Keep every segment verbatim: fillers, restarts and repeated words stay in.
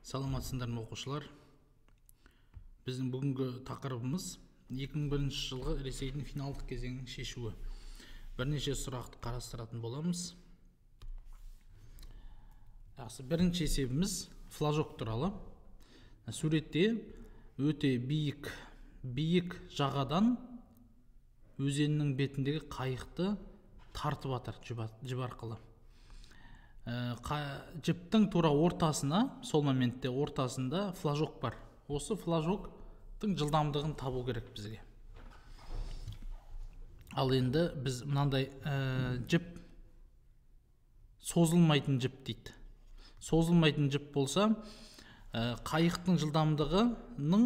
Саламатсыздар ма оқушылар? Біздің бүгінгі тақырыбымыз екі мың бірінші жылғы Ресейдің финалдық кезеңінің шешуі. Бірнеше сұрақты қарастыратын боламыз. Жақсы, бірінші есебіміз флажок туралы. Суретте өте биік биік жағадан өзеннің бетіндегі қайықты тартып атар жіп арқылы. Жіптің тура ортасына, сол моментте ортасында флажок бар. Осы флажоктың жылдамдығын табу керек бізге. Ал енді біз мынандай жіп созылмайтын жіп дейді. Созылмайтын жіп болса, қайықтың жылдамдығының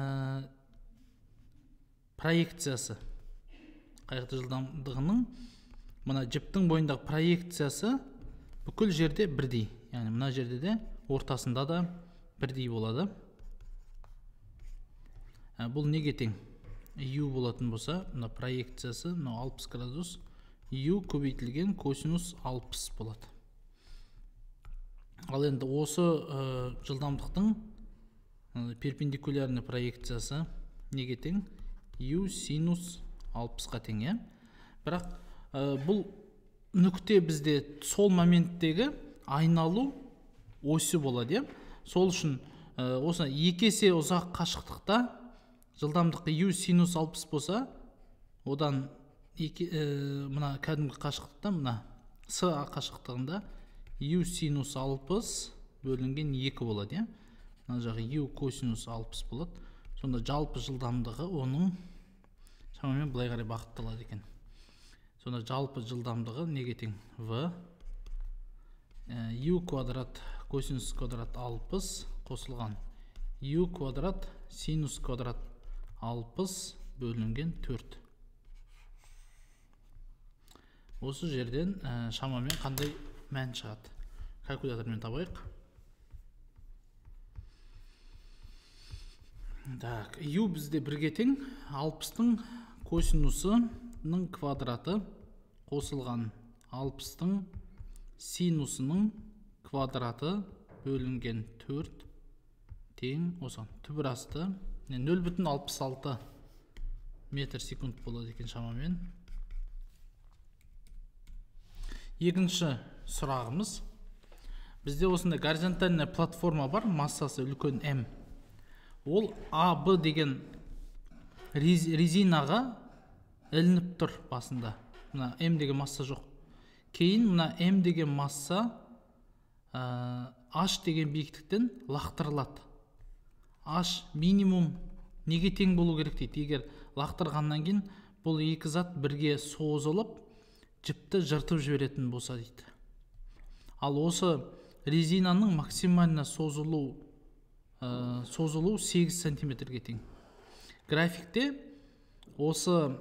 проекциясы, қайықтың жылдамдығының мына жіптің бойындағы проекциясы бүкіл жерде бірдей. Яғни мына жерде де ортасында да бірдей болады. Бұл неге тең? U болатын болса, мына проекциясы алпыс градус, U көбейтілген косинус алпыс болады. Ал енді осы жылдамдықтың перпендикулярный проекциясы неге тең? U синус алпысқа тең. Бірақ бұл нүкте бізде сол моменттегі айналу осі болады. Сол үшін осы екі есе ұзақ қашықтықта жылдамдық U синус алпыс болса, одан мына кәдімгі қашықтықта, мына С қашықтығында U синус алпыс бөлінген екі болады. Мына жағы U косинус алпыс болады. Сонда жалпы жылдамдығы оның шамамен былай қарай бағытталады екен. Сонда жалпы жылдамдығы неге тең? В U квадрат косинус квадрат алпыс қосылған U квадрат синус квадрат алпыс бөлінген төрт. Осы жерден шамамен қандай мән шығады? Калькулятормен табайық. Так, U бізде бірге тең алпыстың косинусының квадраты қосылған алпыстың синусының квадраты бөлінген төрт тең осыған. Түбір асты нөл бүтін алпыс алты метр секунд болады екен шамамен. Екінші сұрағымыз. Бізде осындай горизонтальная платформа бар, массасы үлкен М. Ол А Б деген резинаға ілініп тұр басында. Мына М деген масса жоқ. Кейін мына М деген масса H деген биіктіктен лақтырылады. H минимум неге тең болу керек дейді? Егер лақтырғаннан кейін бұл екі зат бірге созылып, жіпті жыртып жіберетін болса дейді. Ал осы резинаның максимальна созылу созылу сегіз сантиметрге тең. Графикте осы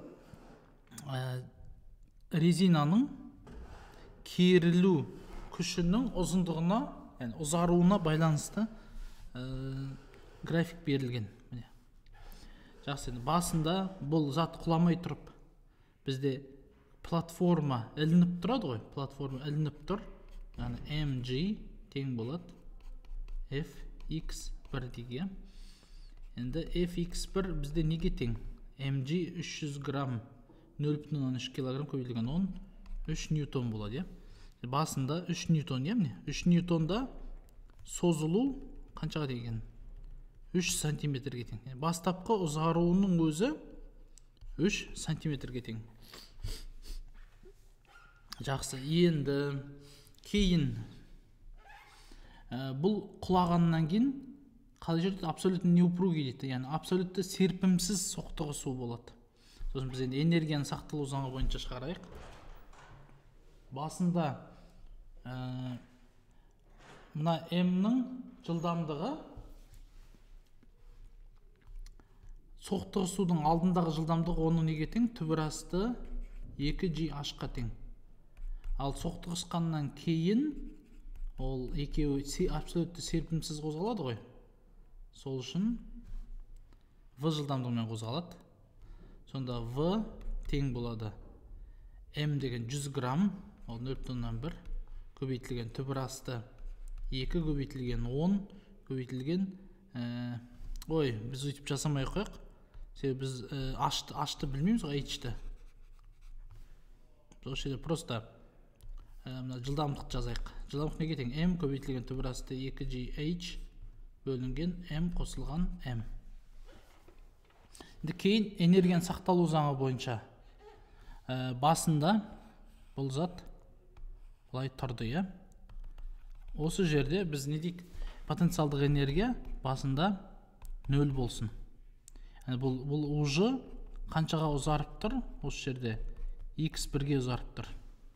резинаның керілу күшінің ұзындығына, яғни ұзаруына байланысты график берілген. Жақсы, басында бұл зат құламай тұрып, бізде платформа ілініп тұрады ғой, платформа ілініп тұр. Яғни эм джи тең болады эф икс бір деген. Енді эф икс бір бізде неге тең? эм джи үш жүз грамм, нөл бүтін оннан үш килограмм көбейтілген он үш ньютон болады. Басында үш ньютон, үш ньютонда созылу қаншаға деген? үш сантиметрге тең. Бастапқы ұзаруының өзі үш сантиметрге тең. Жақсы, енді кейін бұл құлағаннан кейін қалай жүрді? Абсолютно неупругий дейді. Яғни абсолютті серпімсіз соқтығысу болады. Сосын біз енді энергияны сақталу заңы бойынша шығарайық. Басында мына М-нің жылдамдығы соқтығысудың алдындағы жылдамдығы оның неге тең? Түбір асты екі джи H-қа тең. Ал соқтығысқаннан кейін ол екеуі абсолютті серпімсіз қозғалады ғой. Сол үшін В жылдамдығымен қозғалады. Сонда В тең болады М деген жүз грамм, ол нөл бүтін оннан бір көбейтілген түбір асты екі көбейтілген он көбейтілген ә, ой, біз өйтіп жасамай қояйық. Себебі біз ә, ашты, ашты білмейміз ғой, h-ті. Осы жерде просто ә, жылдамдық жазайық. Жылдамдық неге тең? M көбейтілген түбір асты екі джи эйч бөлінген M қосылған M. Енді кейін энергияның сақталу заңы бойынша ә, басында бұл зат былай тұрды, иә. Осы жерде біз не дейік? Потенциалдық энергия басында нөл болсын. Yani бұл, бұл ұжы қаншаға ұзарып тұр? Осы жерде икс бірге ұзарып тұр.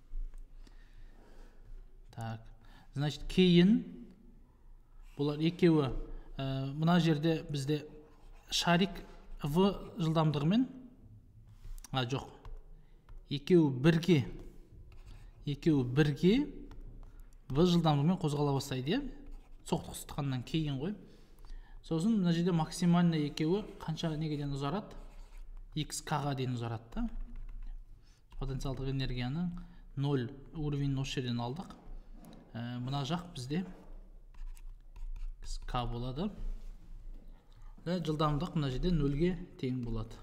Так, значит, кейін бұлар екеуі ә, мына жерде бізде шарик v жылдамдығымен, а жоқ, екеуі бірге екеуі бірге v жылдамдығымен қозғала бастайды, иә? Соқтығыстыққаннан кейін ғой. Сосын мына жерде максимально екеуі қанша негеден ұзарады? xk-ға дейін ұзарады да. Потенциалдық энергияның нөл уровенін осы жерден алдық. Ә, мына жақ бізде k болады. Ә, жылдамдық мына жерде нөлге тең болады.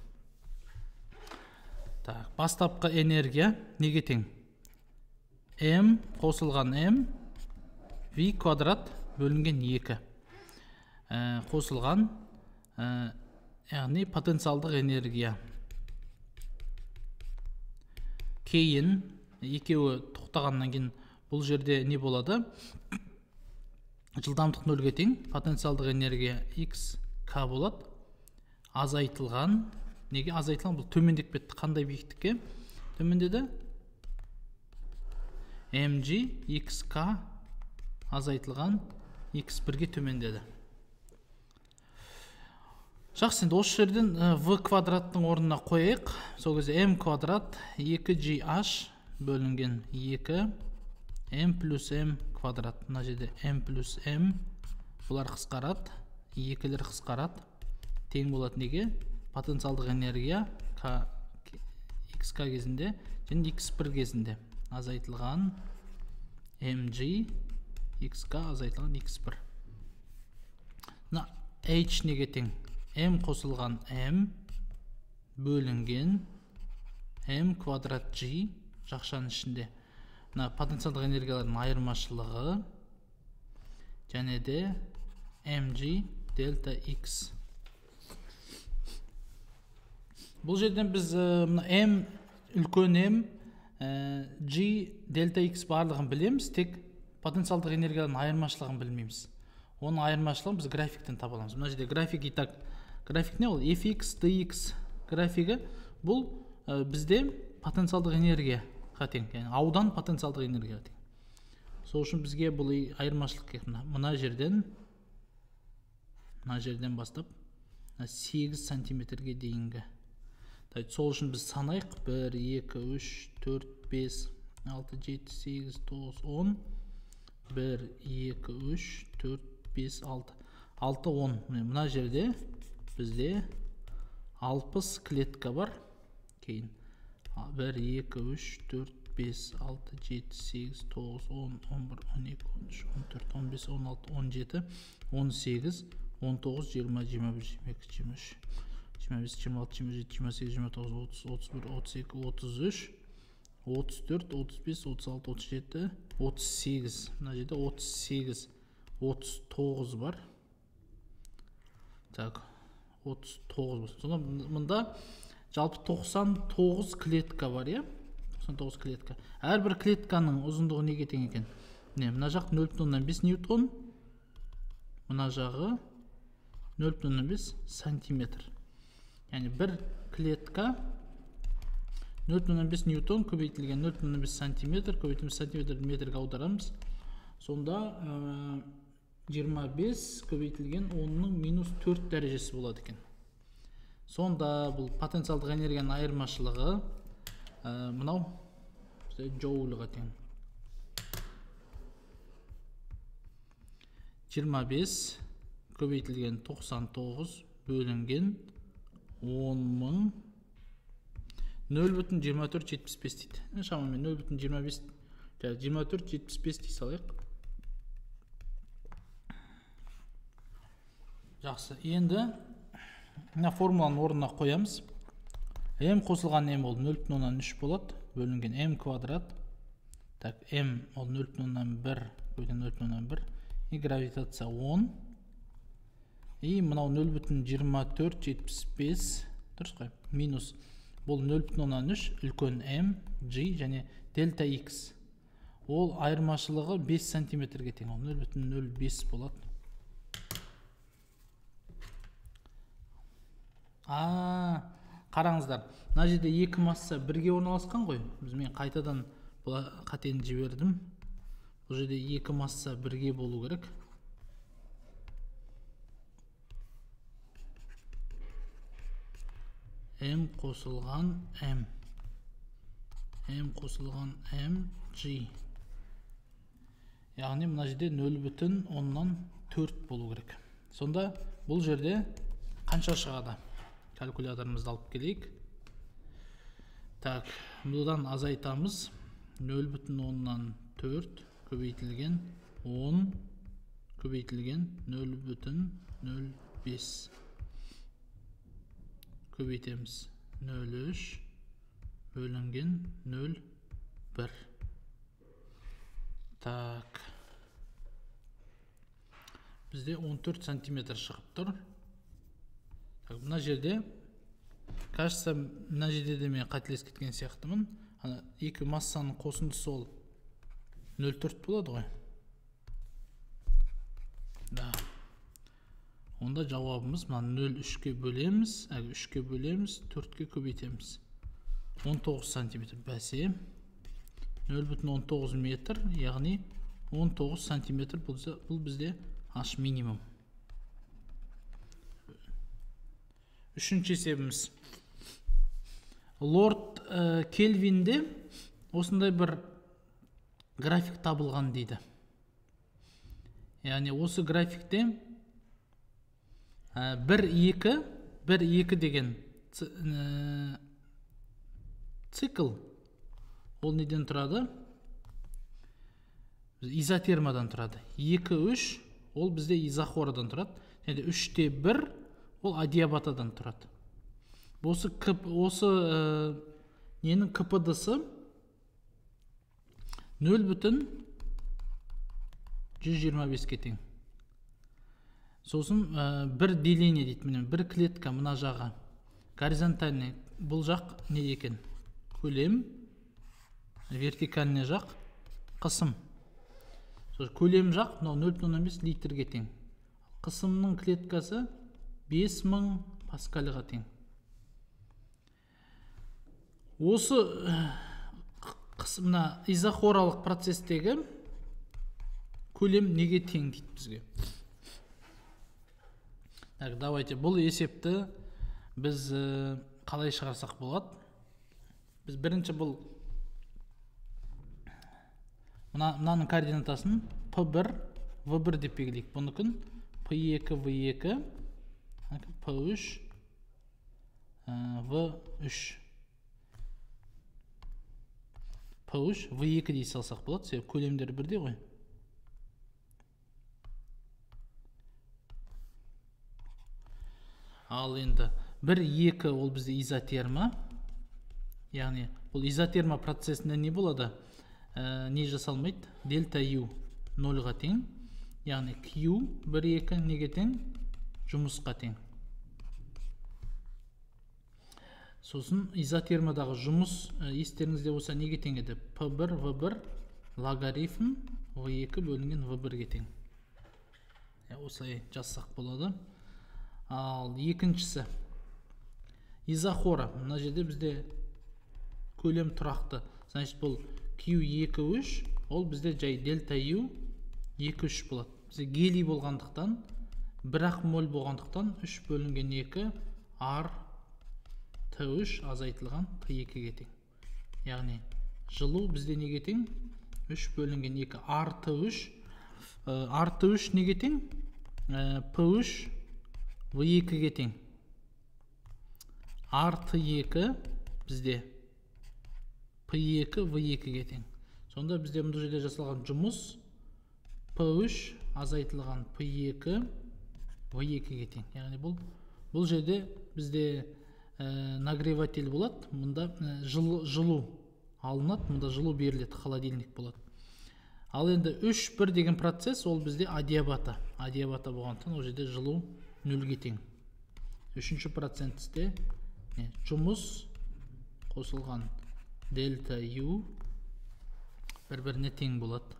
Так, бастапқы энергия неге тең? M қосылған M v квадрат бөлінген екі. Ә, қосылған ә, яғни потенциалдық энергия. Кейін екеуі тоқтағаннан кейін бұл жерде не болады? Жылдамдық нөлге тең, потенциалдық энергия xk болады. Азайтылған, неге азайтылған? Бұл төмендеп кетті. Қандай биіктікке төмендеді? mg xk азайтылған икс бірге төмендеді. Жақсы, енді осы жерден v квадраттың орнына қойайық. Сол кезде m квадрат екі джи эйч бөлінген екі m плюс m квадрат. Мына жерде m плюс m бұлар қысқарады, екілер қысқарады. Тең болады неге? Потенциалдық энергия xk кезінде және икс бір кезінде азайтылған mg xk азайтылған икс бір. Мына h неге тең? M қосылған M бөлінген M квадрат G жақшаның ішінде. Мына потенциалдық энергиялардың айырмашылығы және де mg дельта x. Бұл жерден біз мына M үлкен M G дельта x барлығын білеміз, тек потенциалдық энергиялардың айырмашылығын білмейміз. Оның айырмашылығын біз графиктен таба аламыз. Мына жерде график и так. График не ол? fx, dx графигі бұл ә, бізде потенциалдық энергия тең. Яғни аудан потенциалдық энергия тең. Сол үшін бізге бұл айырмашылық керек. Мына жерден мына жерден бастап сегіз сантиметрге дейінгі. Сол үшін біз санайық. бір, екі, үш, төрт, бес, алты, жеті, сегіз, тоғыз, он. бір, екі, үш, төрт, бес, алты. алты, он. Мына жерде бізде алпыс клетка бар. Кейін бір, екі, үш, төрт, бес, алты, жеті, сегіз, тоғыз, он, он бір, он екі, он үш, он төрт, он бес, он алты, он жеті, он сегіз, он тоғыз, жиырма, жиырма бір, жиырма екі, жиырма үш, жиырма бес, жиырма алты, жиырма жеті, жиырма сегіз, жиырма тоғыз, отыз, отыз бір, отыз екі, отыз үш, отыз төрт, отыз бес, отыз алты, отыз жеті, отыз сегіз. Мына жерде отыз сегіз, отыз тоғыз бар. Так, отыз тоғыз. Сонда мында жалпы тоқсан тоғыз клетка бар, иә? тоқсан тоғыз клетка. Әрбір клетканың ұзындығы неге тең екен? Міне, мына жақ нөл бүтін оннан бес ньютон. Мына жағы нөл бүтін оннан бес сантиметр. Яғни бір клетка нөл бүтін оннан бес ньютон көбейтілген нөл бүтін оннан бес сантиметр, көбейтілген сантиметрді метрге аударамыз. Сонда жиырма бес көбейтілген онның минус төрт дәрежесі болады екен. Сонда бұл потенциалдық энергияның айырмашылығы мынау джоульға тең. жиырма бес көбейтілген тоқсан тоғыз бөлінген он мың нөл бүтін жиырма төрт жетпіс бес дейді. Шамамен нөл бүтін жиырма бес жиырма төрт жетпіс бес дей салайық. Жақсы. Енді мына формуланың орнына қоямыз. М қосылған м ол нөл бүтін оннан үш болады. Бөлінген м квадрат. Так, м ол нөл бүтін оннан бір, бөлінген нөл бүтін оннан бір. И гравитация он. И мынау нөл бүтін жиырма төрт жетпіс бес. Дұрыс қой. Минус. Бұл нөл бүтін оннан үш, үлкен м, g және дельта x. Ол айырмашылығы бес сантиметрге тең. Ол нөл бүтін нөл бес болады. А, қараңыздар. Мына жерде екі масса бірге орналасқан ғой. Біз мен қайтадан бұл қатені жібердім. Бұл жерде екі масса бірге болу керек. М қосылған М. М қосылған М, G. Яғни мына жерде нөл бүтін оннан төрт болу керек. Сонда бұл жерде қанша шығады? Калькуляторымызды алып келейік. Так, бұдан азайтамыз. нөл бүтін оннан төрт көбейтілген он көбейтілген нөл бүтін нөл бес. Көбейтеміз нөл үш бөлінген нөл бір. Так. Бізде он төрт сантиметр шығып тұр. Так, мына жерде, кажется, мына жерде де мен қателесіп кеткен сияқтымын. Ана екі массаның қосындысы ол нөл төрт болады ғой. Да. Онда жауабымыз мына нөл үшке бөлеміз, әгі үшке бөлеміз, төртке көбейтеміз. он тоғыз сантиметр бәсе. нөл бүтін он тоғыз метр, яғни он тоғыз сантиметр бұл бізде H минимум. Үшінші есебіміз. Лорд Кельвинде осындай бір график табылған дейді. Яғни осы графикте бір екі, бір екі деген цикл ол неден тұрады? Изотермадан тұрады. екі үш ол бізде изохорадан тұрады. Және үште бір ол адиабатадан тұрады. Осы осы ненің КПД-сы нөл бүтін жүз жиырма беске тең. Сосын бір деление дейді, міне бір клетка мына жағы горизонтальный, бұл жақ не екен? Көлем, вертикальный жақ қысым. Көлем жақ нөл бүтін оннан бес литрге тең. Қысымның клеткасы бес мың паскальға тең. Осы қысымна изохоралық процестегі көлем неге тең дейді бізге. Так, давайте бұл есепті біз қалай шығарсақ болады? Біз бірінші бұл мынаның координатасын P бір, V бір деп белгілейік. Бұныкін P екі, V екі, P үш, V үш. P үш, V екі дей салсақ болады, себебі көлемдері бірдей ғой. Ал енді бір екі ол бізде изотерма. Яғни бұл изотерма процесінде не болады? Не жасалмайды? Дельта U нөлға тең. Яғни Q бір екі неге тең? Жұмысқа тең. Сосын изотермадағы жұмыс естеріңізде болса неге тең еді? P бір, V бір логарифм V екі бөлінген V бірге тең. Осылай жазсақ болады. Ал екіншісі изохора. Мына жерде бізде көлем тұрақты. Значит, бұл Q екі үш, ол бізде жай дельта U екі үш болады. Бізде гелий болғандықтан, бір ақ моль болғандықтан үш бөлінген екі R T үш азайтылған T екіге тең. Яғни жылу бізде неге тең? үш бөлінген екі R T үш. R T үш неге тең? P үш V екіге тең. R T екі бізде P екі V екіге тең. Сонда бізде бұл жерде жасалған жұмыс P үш азайтылған P екі в екіге тең. Яғни бұл бұл жерде бізде нагреватель болады. Мұнда жылу алынады, мұнда жылу беріледі, холодильник болады. Ал енді үш бір деген процесс, ол бізде адиабата. Адиабата болғандықтан ол жерде жылу нөлге тең. Үшінші процентте жұмыс қосылған дельта U бір-біріне тең болады.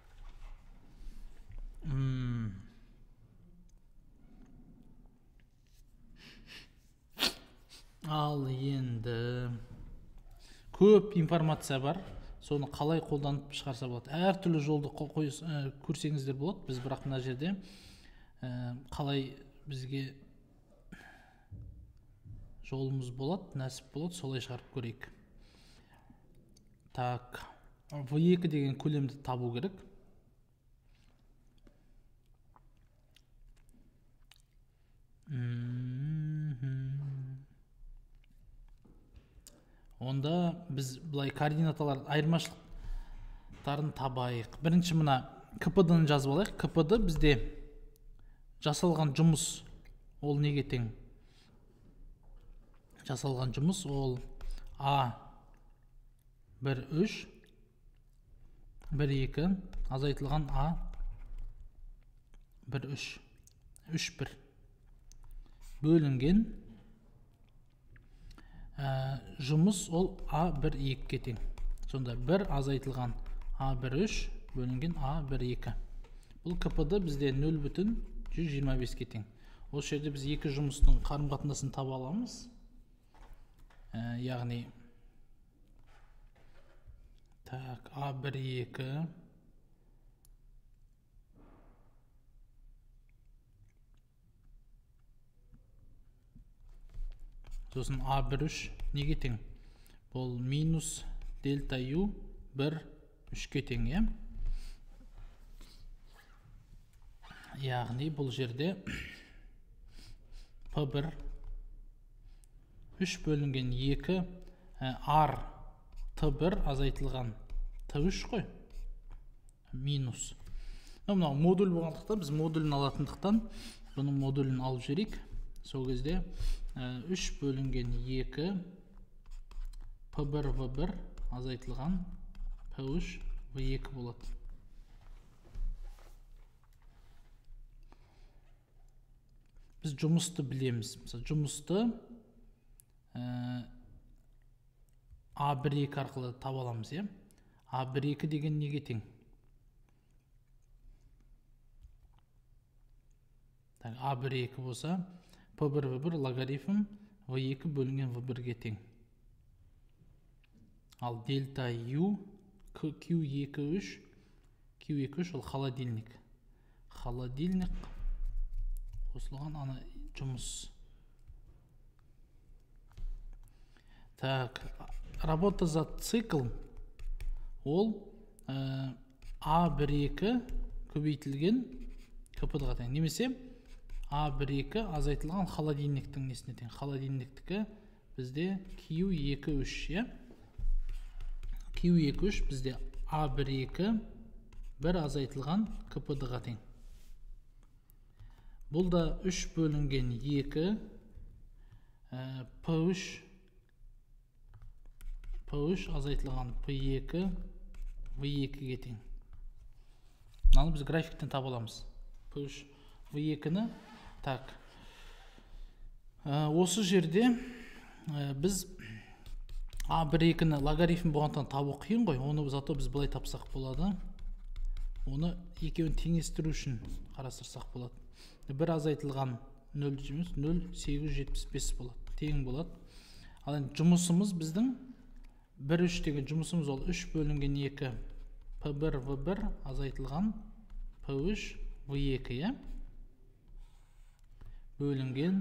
Ал енді көп информация бар. Соны қалай қолданып шығарса болады. Әр түрлі жолды көрсеңіздер болады. Біз бірақ мына жерде қалай бізге жолымыз болады, нәсіп болады, солай шығарып көрейік. Так, в екі деген көлемді табу керек. Онда біз бұлай координаталар айырмашылықтарын табайық. Бірінші мына КПД-ны жазып алайық. КПД бізде жасалған жұмыс ол неге тең? Жасалған жұмыс ол А бір үш бір екі азайтылған А бір үш үш бір бөлінген жұмыс ол А бір екіге тең. Сонда бір азайтылған А бір үш бөлінген А бір екі. Бұл КПД бізде нөл бүтін жүз жиырма беске тең. Осы жерде біз екі жұмыстың қарым қатынасын таба аламыз. Яғни так, А бір екі сосын А бір үш неге тең? Бұл минус дельта U бір үшке тең, е? Яғни бұл жерде П бір үш бөлінген екі R Т бір азайтылған Т үш қой. Минус. Мынау модуль болғандықтан, біз модулін алатындықтан бұның модулін алып жіберейік. Сол кезде үш бөлінген екі П бір В бір азайтылған П үш В екі болады. Біз жұмысты білеміз. Жұмысты А бір екі арқылы таба аламыз, е? А бір екі деген неге тең? А бір екі болса, П бір В бір логарифм В екі бөлінген В бірге тең. Ал дельта U Q екі үш Q екі үш ол холодильник. Холодильник қосылған ана жұмыс. Так, работа за цикл ол А бір екі көбейтілген КПД-ға тең. Немесе А бір екі азайтылған холодильниктің несіне тең. Холодильниктікі бізде Q екі үш, е? Q екі үш бізде А бір екі бір азайтылған КПД-ға тең. Бұл да үш бөлінген екі П үш П үш азайтылған П екі В екіге тең. Мынаны біз графиктен таба аламыз. П үш В екіні. Так. Осы жерде біз А бір екіні логарифм болғандықтан табу қиын ғой. Оны зато біз былай тапсақ болады. Оны екеуін теңестіру үшін қарастырсақ болады. бір азайтылған нөл жұмыс нөл сегіз жүз жетпіс бес болады. Тең болады. Ал енді жұмысымыз біздің бір үш деген жұмысымыз ол үш бөлінген екі П бір В бір азайтылған П үш В екі, е? Бөлінген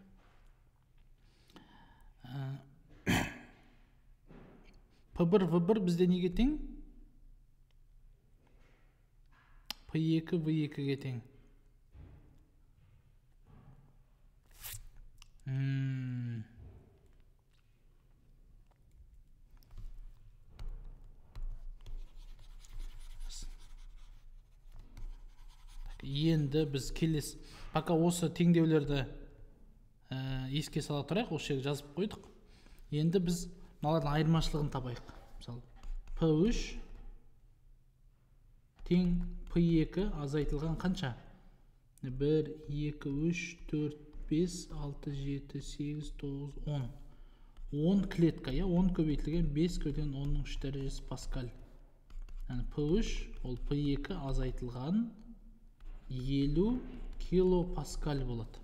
П бір В бір бізде неге тең? П екі В екіге тең. енді біз келесі, пока осы теңдеулерді ә, еске сала тұрайық, осы жерге жазып қойдық. Енді біз мыналардың айырмашылығын табайық. Мысалы, пэ үш тең пэ екі азайтылған қанша? бір, екі, үш, төрт, бес, алты, жеті, сегіз, тоғыз, он. он клетка, я, он көбейтілген бес көтен онның үш дәрежесі паскаль. Yani пэ үш ол пэ екі азайтылған елу килопаскаль болады.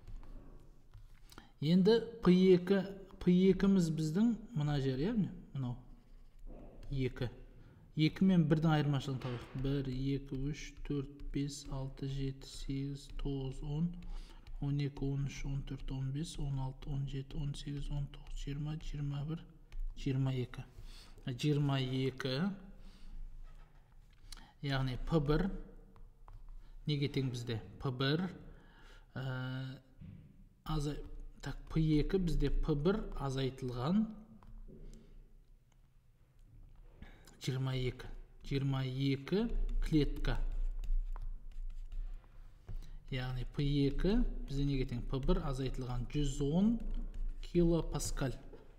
Енді пэ екі, пэ екіміз біздің мына жер, я, мынау екі. екі мен бірдің айырмашылығын табайық. бір, екі, үш, төрт, бес, алты, жеті, сегіз, тоғыз, он, он екі, он үш, он төрт, он бес, он алты, он жеті, он сегіз, он тоғыз, жиырма, жиырма бір, жиырма екі. жиырма екі, яғни пэ бір неге тең бізде? пэ бір азай... Так, пэ екі бізде пэ бір азайтылған жиырма екі. жиырма екі клетка. Яғни пэ екі бізде неге тең? пэ бір азайтылған жүз он килопаскаль.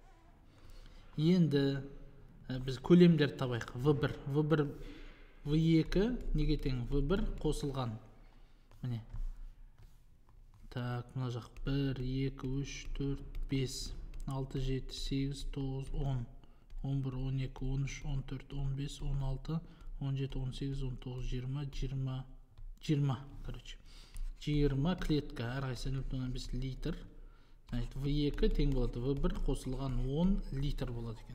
Енді біз көлемдерді табайық. вэ бір. вэ бір, вэ екі неге тең? вэ бір қосылған. Міне. Так, мына жақ бір, екі, үш, төрт, бес, алты, жеті, сегіз, тоғыз, он. он бір, он екі, он үш, он төрт, он бес, он алты, он жеті, он сегіз, он тоғыз, жиырма, жиырма, жиырма, короче. жиырма клетка, әрқайсысы нөл бүтін оннан бес литр. вэ екі тең болады вэ бір қосылған он литр болады екен.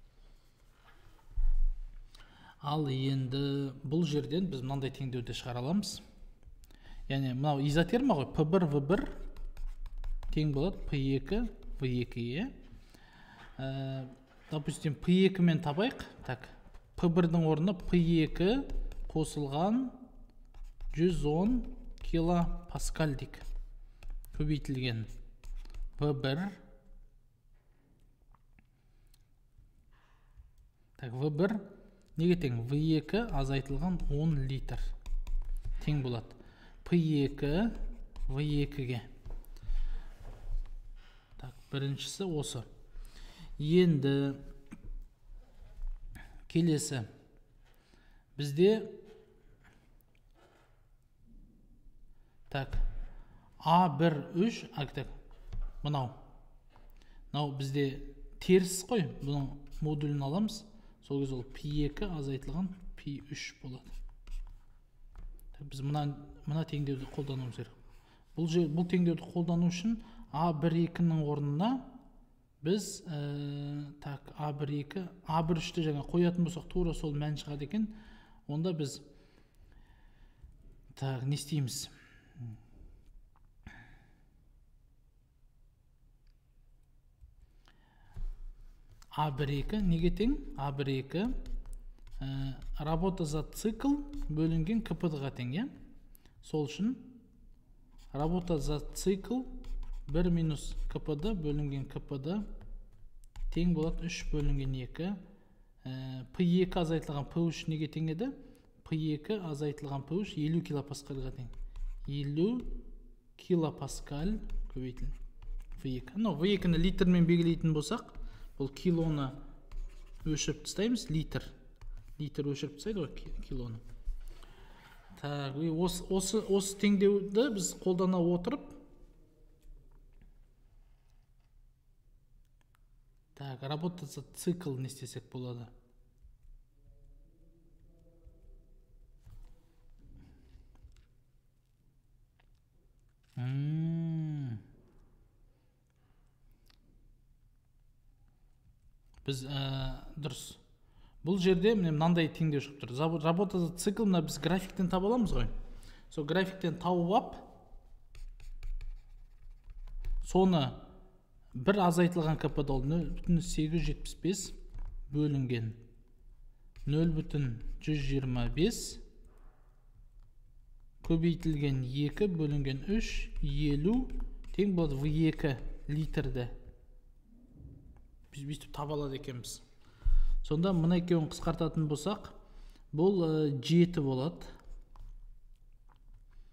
Ал енді бұл жерден біз мынандай теңдеуді шығара аламыз. Яғни мынау изотерма ғой, пэ бір вэ бір тең болады пэ екі вэ екіге. Допустим, пэ екі мен табайық. Так, пэ бірдің орнына пэ екі қосылған жүз он килопаскаль дейік. Көбейтілген вэ бір. Так, вэ бір неге тең? вэ екі азайтылған он литр тең болады пэ екі вэ екіге. Так, біріншісі осы. Енді келесі бізде так а бір үш актак мынау мынау бізде теріс қой, бұның модулін аламыз, сол кезде ол пэ екі азайтылған пэ үш болады. Так, біз мына мына теңдеуді қолдануымыз керек. Бұл жер бұл теңдеуді қолдану үшін а бір екінің орнына біз ә, так а бір екі а бір үшті жаңа қоятын болсақ тура сол мән шығады екен. Онда біз так не істейміз? а бір екі неге тең? а бір екі ә, работа за цикл бөлінген ка пэ дэ-ға тең, я? Сол үшін работа за цикл бір минус ка пэ дэ бөлінген ка пэ дэ тең болады үш бөлінген екі. ә, пэ екі азайтылған пэ үш неге тең еді? пэ екі азайтылған пэ үш елу килопаскальға тең. елу килопаскаль көбейтілген вэ екі. Но вэ екіні литрмен белгілейтін болсақ, бұл килоны өшіріп тастаймыз, литр. Литр өшіріп тастайды ғой килоны. Так, осы, осы, осы теңдеуді біз қолдана отырып, так, работа за цикл не істесек болады. Ммм. Біз ә, дұрыс. Бұл жерде мынандай теңдеу шығып тұр. Работа за цикл мына біз графиктен таба аламыз ғой. Сол графиктен тауып ап, соны бір азайтылған ка пэ дэ ол нөл бүтін сегіз жүз жетпіс бес бөлінген нөл бүтін жүз жиырма бес көбейтілген екі бөлінген үш елу тең болады вэ екі литрді. Біз бүйтіп таба алады екенбіз. Сонда мына екеуін қысқартатын болсақ, бұл жеті болады.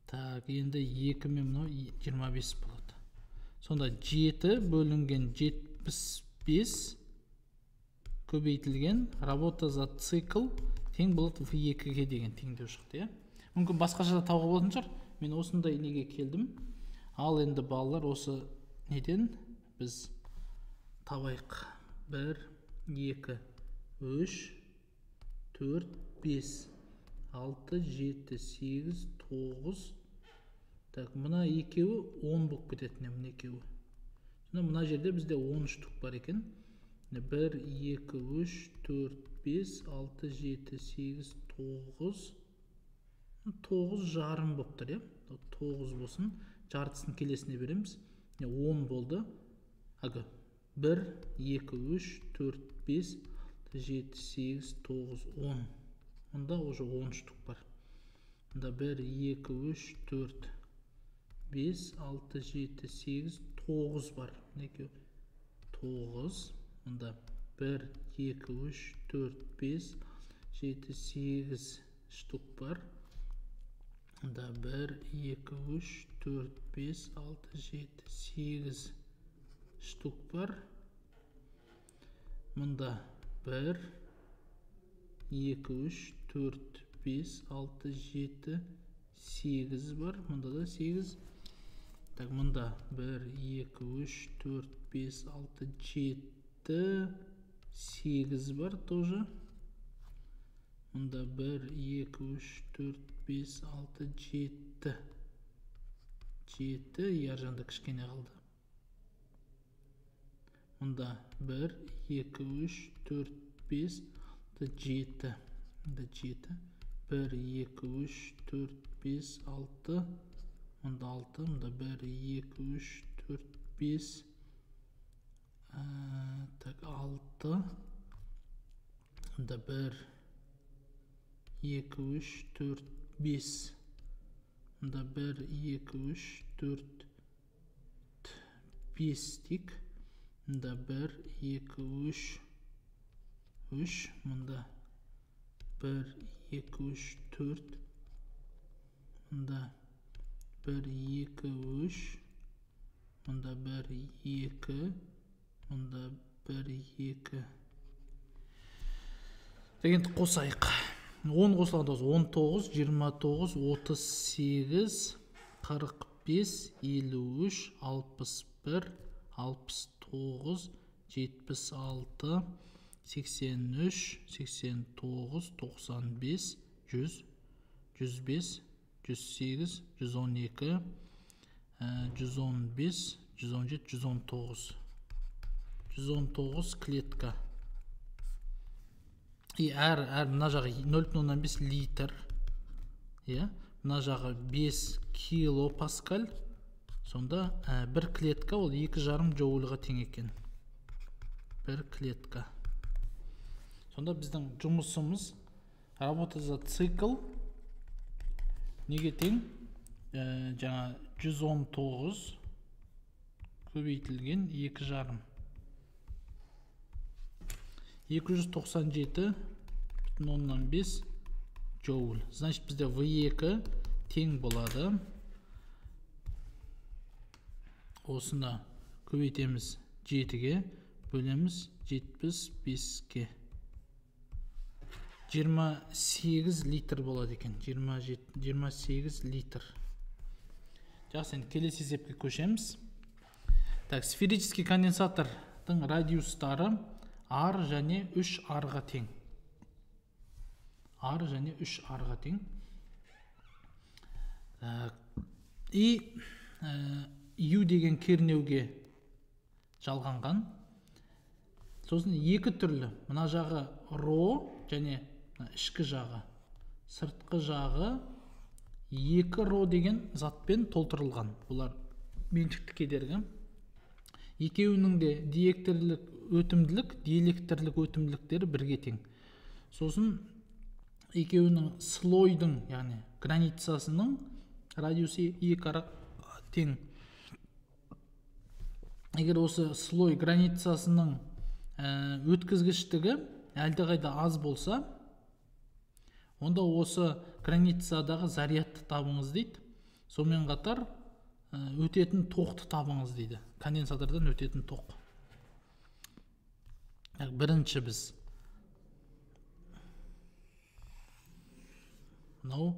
Так, енді екі мен мынау жиырма бес болады. Сонда жеті бөлінген жетпіс бес көбейтілген работа за цикл тең болады в екіге деген теңдеу шықты, иә? Мүмкін басқаша да тауға болатын шығар. Мен осындай неге келдім. Ал енді балалар осы неден біз табайық. бір, екі, үш, төрт, бес, алты, жеті, сегіз, тоғыз. Так, мына екеуі он болып кететін, мына екеуі. Мына жерде бізде он үш түк бар екен. бір, екі, үш, төрт, бес, алты, жеті, сегіз, тоғыз. тоғыз жарым болып тұр, иә? тоғыз болсын. Жартысын келесіне береміз. он болды. Ага. бір, екі, үш, төрт, бес, жеті, сегіз, тоғыз, он. Онда уже он үш түк бар. Онда бір, екі, үш, төрт, бес, алты, жеті, сегіз, тоғыз бар. тоғыз. Онда бір, екі, үш, төрт, бес, жеті, сегіз штук бар. Онда бір, екі, үш, төрт, бес, алты, жеті, сегіз штук бар. Мұнда бір, екі, үш, төрт, бес, алты, жеті, сегіз бар. Мұнда да сегіз. Так, мұнда бір, екі, үш, төрт, бес, алты, жеті, сегіз бар тоже. Мұнда бір, екі, үш, төрт, бес, алты, жеті. жеті, ержанда кішкене қалды. Мұнда бір, екі, үш, төрт, бес, жеті. Мұнда жеті. бір, екі, үш, төрт, бес, алты. Мұнда алты. Мұнда бір, екі, үш, төрт, бес. Так, алты. Мұнда бір, екі, үш, төрт, бес. Мұнда бір, екі, үш, төрт, бес тек. Мұнда бір, екі, үш, үш. Мұнда бір, екі, үш, төрт. Мұнда бір, екі, үш. Мұнда бір, екі. Мұнда бір, екі. Дегенді қосайық. он қосылғанда он тоғыз, жиырма тоғыз, отыз сегіз, қырық бес, елу үш, алпыс бір, алпыс тоғыз, жетпіс алты, сексен үш, сексен тоғыз, тоқсан бес, жүз, жүз бес, жүз сегіз, жүз он екі, жүз он бес, жүз он жеті, жүз он тоғыз. жүз он тоғыз клетка. И әр, әр мына жағы нөл бүтін оннан бес литр. Мына жағы бес килопаскаль. Сонда бір клетка ол екі жарым джоульға тең екен. Бір клетка. Сонда біздің жұмысымыз работа за цикл неге тең? Жаңа жүз он тоғыз көбейтілген екі жарым. екі жүз тоқсан жеті бүтін оннан бес джоуль. Значит, бізде в екі тең болады. Осына көбейтеміз жетіге, бөлеміз жетпіс беске. жиырма сегіз литр болады екен. жиырма сегіз литр. Жақсы, енді келесі есепке көшеміз. Так, сферический конденсатордың радиустары R және үш R-ға тең. R және үш R-ға тең. И U деген кернеуге жалғанған. Сосын екі түрлі. Мына жағы ро және ішкі жағы. Сыртқы жағы екі ро деген затпен толтырылған. Бұлар меншікті кедергі. Екеуінің де диэлектрлік өтімділік, диэлектрлік өтімділіктері бірге тең. Сосын екеуінің слойдың, яғни границасының радиусы екі ара тең. Егер осы слой границасының өткізгіштігі әлдеқайда аз болса, онда осы границадағы зарядты табыңыз дейді. Сонымен қатар өтетін тоқты табыңыз дейді. Конденсатордан өтетін тоқ. Бірінші біз мынау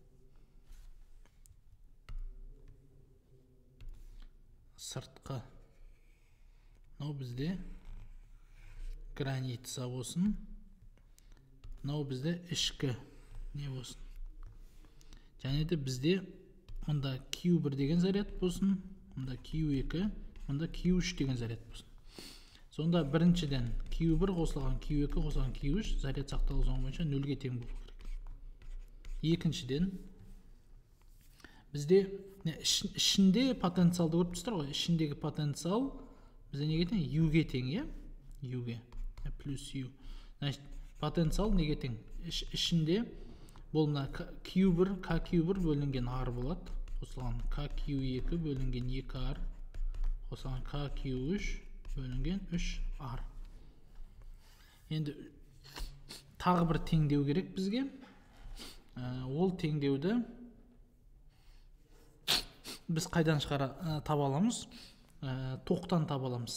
сыртқы, мынау бізде граница болсын, мынау бізде ішкі не болсын. Және де бізде мұнда Q бір деген заряд болсын, мұнда Q екі, мұнда Q үш деген заряд болсын. Сонда біріншіден Q бір қосылған Q екі қосылған Q үш заряд сақталу заңы бойынша нөлге тең болу керек. Екіншіден бізде ішінде потенциалды көріп тұрсыздар ғой, ішіндегі потенциал бізде неге тең? U-ге тең, иә? U-ге плюс U. Значит, потенциал неге тең? Ішінде бұл мына Q бір, K Q бір бөлінген R болады. Қосылған K Q екі бөлінген екі R. Қосылған K Q үш бөлінген үш R. Енді тағы бір теңдеу керек бізге. Ол теңдеуді біз қайдан шығара таба аламыз? Тоқтан таба аламыз.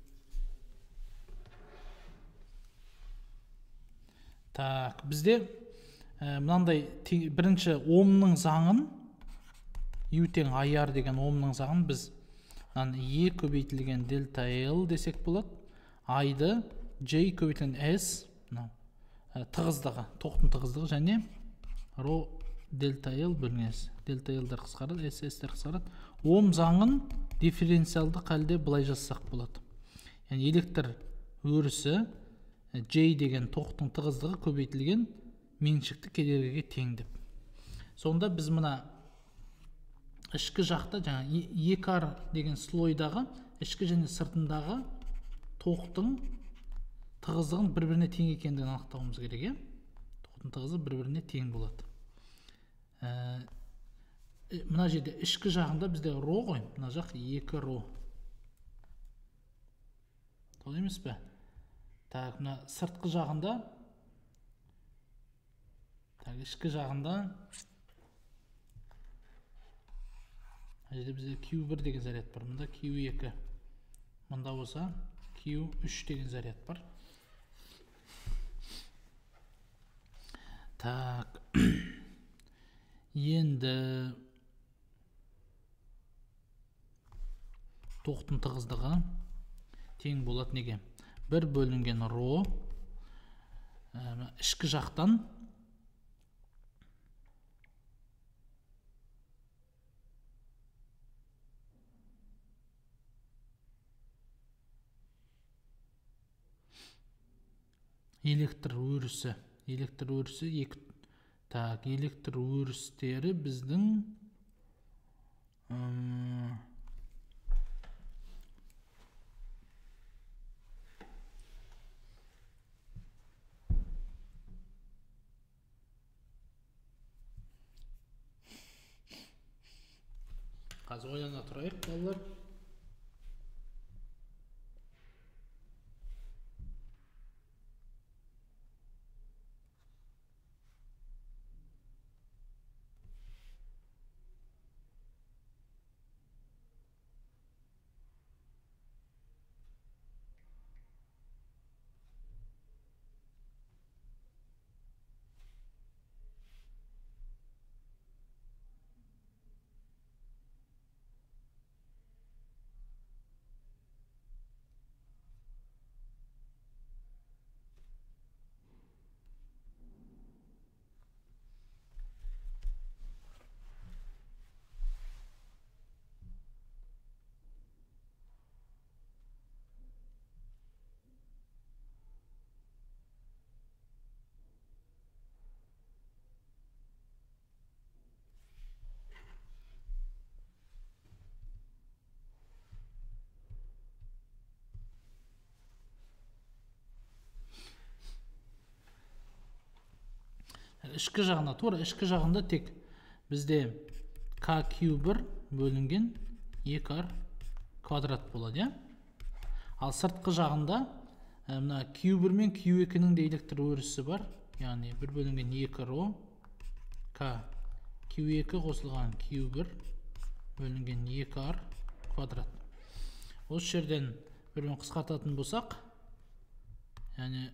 Так, бізде мынандай бірінші Омның заңын, U тең I R деген Омның заңын біз E көбейтілген дельта L десек болады. I-ды J көбейтілген S, тығыздығы, тоқтың тығыздығы және ρ дельта L бөлінген S. Дельта L-дер қысқарады, S S-дер қысқарады. Ом заңын дифференциалды қалде былай жазсақ болады. Яғни электр өрісі J деген тоқтың тығыздығы көбейтілген меншікті кедергіге тең деп. Сонда біз мына ішкі жақта жаңа екі R деген слойдағы ішкі және сыртындағы тоқтың тығыздығын бір-біріне тең екендігін анықтауымыз керек, е? Тоқтың тығыздығы бір-біріне тең болады. Мына жерде ішкі жағында бізде ρ ғой, мына жақ екі ρ. Солай емес пе? Так, мына сыртқы жағында, так, ішкі жағында мына жерде бізде Q бір деген заряд бар, мұнда Q екі. Мұнда болса Q үш деген заряд бар. Так, енді тоқтың тығыздығы тең болады неге? бір бөлінген ρ ішкі жақтан электр өрісі, электр өрісі екі. Так, электр өрістері біздің қазір ойлана тұрайық, балалар. Ішкі жағына, тура ішкі жағында тек бізде K Q бір бөлінген екі R квадрат болады, е? Ал сыртқы жағында мына Q бір мен Q екінің де электр өрісі бар. Яғни бір бөлінген екі ρ K q екі қосылған q бір бөлінген екі ар квадрат. Осы жерден бірмен қысқартатын болсақ, яғни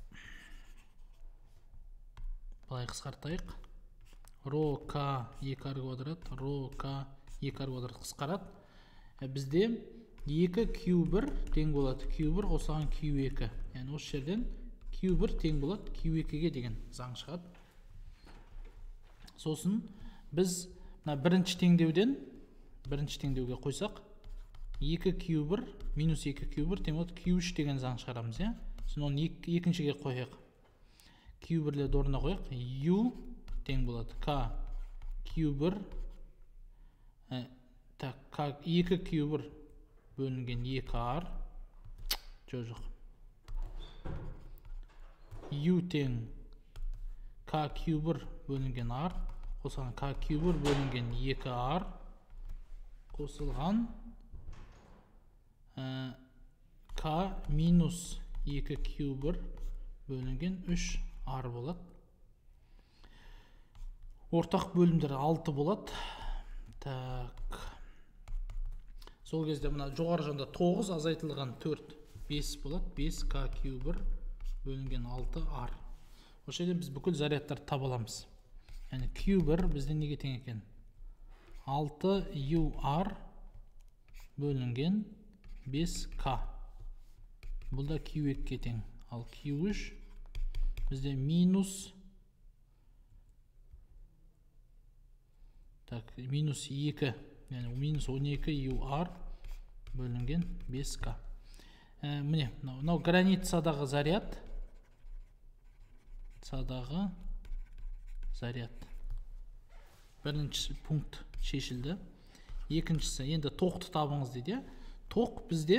былай қысқартайық. Ро к екі ар квадрат, ро к екі ар квадрат қысқарады. Бізде екі q бір тең болады q бір қосылған q екі. Яғни осы жерден q бір тең болады q екіге деген заң шығады. Сосын біз бірінші теңдеуден бірінші теңдеуге қойсақ, екі q бір минус екі q бір тең болады q үш деген заң шығарамыз. Сосын оны екіншіге қойық. q бірлерді орнына қойық. u тең болады k q бір екі q бір бөлінген екі ар жоқ. u тең k q бір бөлінген r қосылған k q бір бөлінген екі ар қосылған k минус екі q бір бөлінген үш ар болады. Ортақ бөлімдері алты болады. Так. Сол кезде мына жоғары жағында тоғыз азайтылған төрт бес болады. бес к q бір бөлінген алты ар. Осы жерден біз бүкіл зарядтарды таба аламыз. Яғни q бір бізде неге тең екен? алты u r бөлінген бес к. Бұл да q екіге тең. Ал q үш бізде минус так, минус екі, яғни минус он екі u r бөлінген бес к. Міне, мынау границадағы заряд. Садағы заряд. Бірінші пункт шешілді. Екіншісі, енді тоқты табыңыз дейді. Тоқ бізде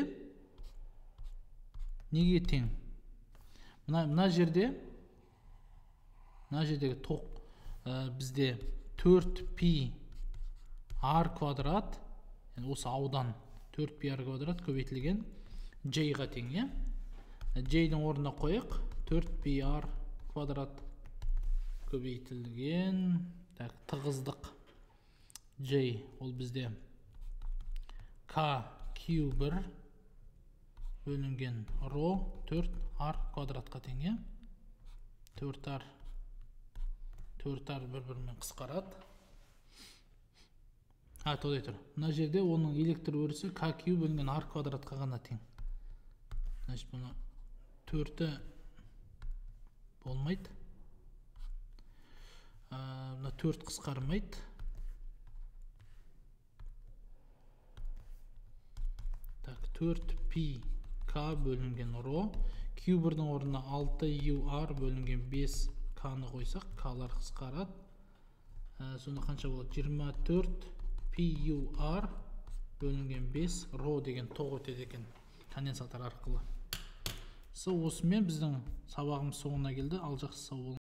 неге тең? Мына жерде мына жердегі тоқ бізде төрт пи ар квадрат, осы аудан төрт пи ар квадрат көбейтілген j-ға тең. J-дің орнына қойық. төрт пи ар квадрат көбейтілген тығыздық j, ол бізде k q бір бөлінген ро төрт ар квадратқа тең. төрт ар төрт ар бір-бірімен қысқарады. А, тоқтай тұр. Мына жерде оның электр өрісі k q бөлінген ар квадратқа ғана тең. Значит, бұны төрті болмайды. Мына төрт қысқармайды. Так, төрт пи к бөлінген ро. q бірдің орнына алты u r бөлінген бес к-ны қойсақ, к-лар қысқарады. Сонда қанша болады? жиырма төрт пи ю ар бөлінген бес ро деген тоқ өтеді екен конденсатор арқылы. Осымен біздің сабағымыз соңына келді. Ал жақсы сау болыңыз.